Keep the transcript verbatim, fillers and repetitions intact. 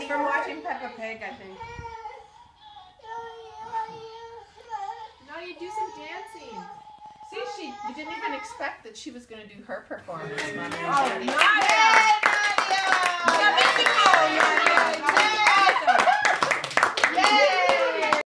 It's from watching Peppa Pig, I think. Nadia, do some dancing. See, she you didn't even expect that she was going to do her performance. Oh, Nadia! Yay, Nadia! Nadia!